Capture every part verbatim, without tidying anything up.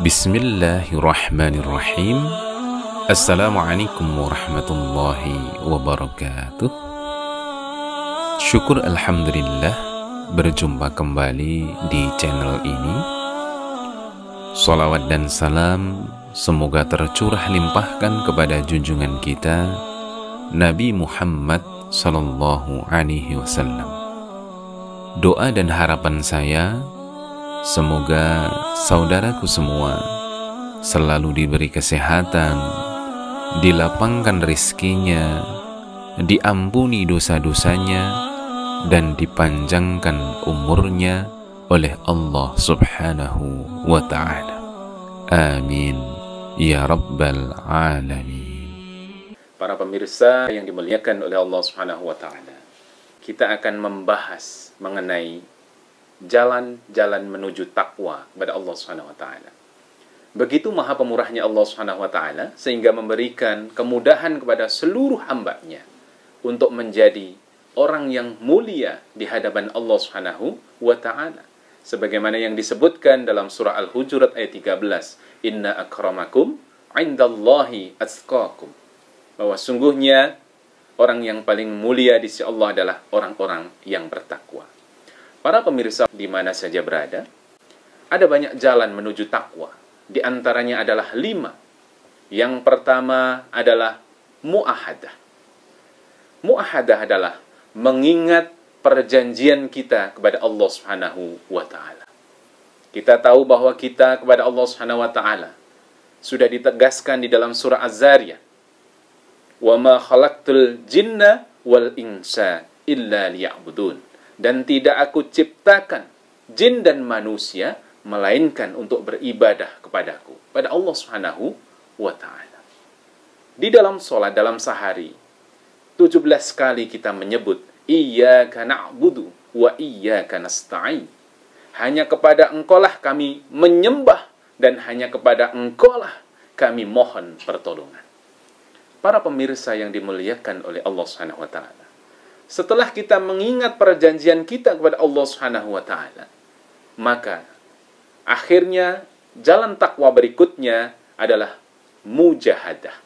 Bismillahirrahmanirrahim. Assalamualaikum warahmatullahi wabarakatuh. Syukur alhamdulillah berjumpa kembali di channel ini. Salawat dan salam semoga tercurah limpahkan kepada junjungan kita Nabi Muhammad sallallahu alaihi wasallam. Doa dan harapan saya, semoga saudaraku semua selalu diberi kesehatan, dilapangkan rizkinya, diampuni dosa-dosanya, dan dipanjangkan umurnya oleh Allah subhanahu wa ta'ala. Amin ya rabbal alamin. Para pemirsa yang dimuliakan oleh Allah subhanahu wa ta'ala, kita akan membahas mengenai jalan-jalan menuju takwa kepada Allah subhanahu wa ta'ala. Begitu maha pemurahnya Allah subhanahu wa ta'ala, sehingga memberikan kemudahan kepada seluruh hambanya untuk menjadi orang yang mulia di hadapan Allah subhanahu wa ta'ala. Sebagaimana yang disebutkan dalam surah Al-Hujurat ayat tiga belas, Inna akramakum indallahi atqakum. Bahwa sungguhnya orang yang paling mulia di sisi Allah adalah orang-orang yang bertakwa. Para pemirsa di mana saja berada, ada banyak jalan menuju takwa. Di antaranya adalah lima. Yang pertama adalah mu'ahadah. Mu'ahadah adalah mengingat perjanjian kita kepada Allah subhanahu wa ta'ala. Kita tahu bahwa kita kepada Allah subhanahu wa ta'ala sudah ditegaskan di dalam surah Az-Zariyat. Wa ma khalaqtul jinna wal insa illa liya'budun. Dan tidak aku ciptakan jin dan manusia melainkan untuk beribadah kepadaku, pada Allah subhanahu wa ta'ala. Di dalam sholat, dalam sehari, tujuh belas kali kita menyebut iyyaka na'budu wa iyyaka nasta'in. Hanya kepada engkaulah kami menyembah, dan hanya kepada engkaulah kami mohon pertolongan. Para pemirsa yang dimuliakan oleh Allah subhanahu wa ta'ala, setelah kita mengingat perjanjian kita kepada Allah subhanahu wa ta'ala, maka akhirnya jalan takwa berikutnya adalah mujahadah.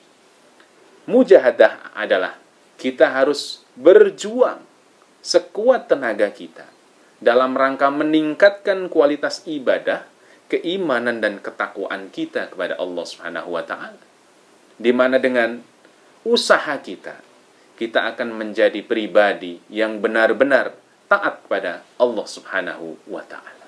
Mujahadah adalah kita harus berjuang sekuat tenaga kita dalam rangka meningkatkan kualitas ibadah, keimanan dan ketakwaan kita kepada Allah subhanahu wa ta'ala. Di mana dengan usaha kita, kita akan menjadi pribadi yang benar-benar taat kepada Allah subhanahu wa ta'ala.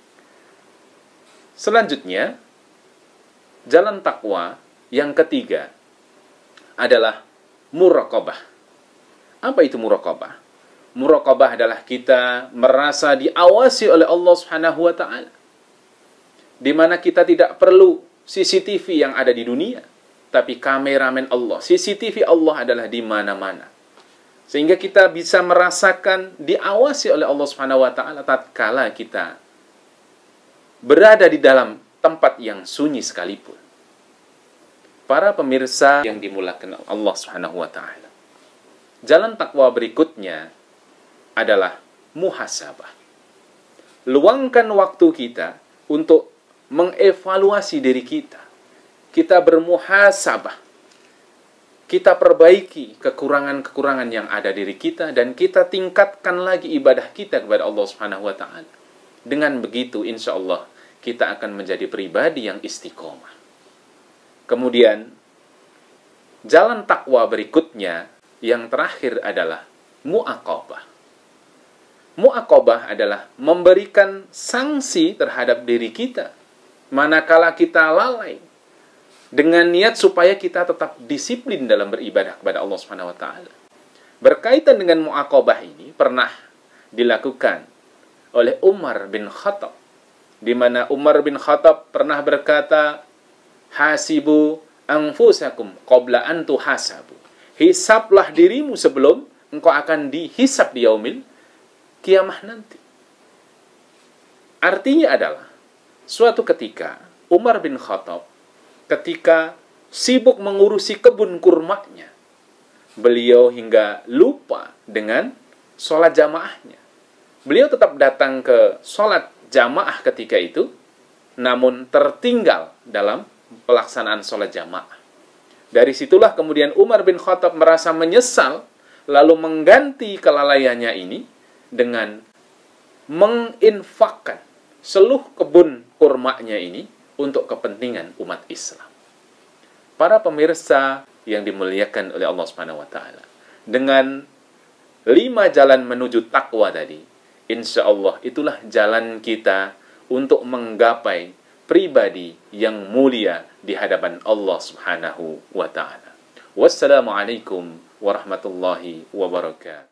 Selanjutnya, jalan takwa yang ketiga adalah muraqabah. Apa itu muraqabah? Muraqabah adalah kita merasa diawasi oleh Allah subhanahu wa ta'ala. Di mana kita tidak perlu C C T V yang ada di dunia, tapi kameramen Allah, C C T V Allah adalah di mana-mana. Sehingga kita bisa merasakan diawasi oleh Allah subhanahu wa ta'ala tatkala kita berada di dalam tempat yang sunyi sekalipun. Para pemirsa yang dimuliakan Allah subhanahu wa ta'ala, jalan takwa berikutnya adalah muhasabah. Luangkan waktu kita untuk mengevaluasi diri kita. Kita bermuhasabah. Kita perbaiki kekurangan-kekurangan yang ada diri kita, dan kita tingkatkan lagi ibadah kita kepada Allah subhanahu wa ta'ala. Dengan begitu, insya Allah, kita akan menjadi pribadi yang istiqomah. Kemudian, jalan takwa berikutnya, yang terakhir adalah mu'aqabah. Mu'aqabah adalah memberikan sanksi terhadap diri kita manakala kita lalai, dengan niat supaya kita tetap disiplin dalam beribadah kepada Allah subhanahu wa ta'ala. Berkaitan dengan mu'aqabah ini pernah dilakukan oleh Umar bin Khattab, di mana Umar bin Khattab pernah berkata, hasibu anfusakum qabla an tuhasabu. Hisablah dirimu sebelum engkau akan dihisab di yaumil kiamah nanti. Artinya adalah, suatu ketika Umar bin Khattab ketika sibuk mengurusi kebun kurmanya, beliau hingga lupa dengan sholat jamaahnya. Beliau tetap datang ke sholat jamaah ketika itu, namun tertinggal dalam pelaksanaan sholat jamaah. Dari situlah kemudian Umar bin Khattab merasa menyesal, lalu mengganti kelalaiannya ini dengan menginfakkan seluruh kebun kurmanya ini untuk kepentingan umat Islam. Para pemirsa yang dimuliakan oleh Allah Subhanahu wa taala, dengan lima jalan menuju takwa tadi, insya Allah itulah jalan kita untuk menggapai pribadi yang mulia di hadapan Allah Subhanahu wa taala. Wassalamualaikum warahmatullahi wabarakatuh.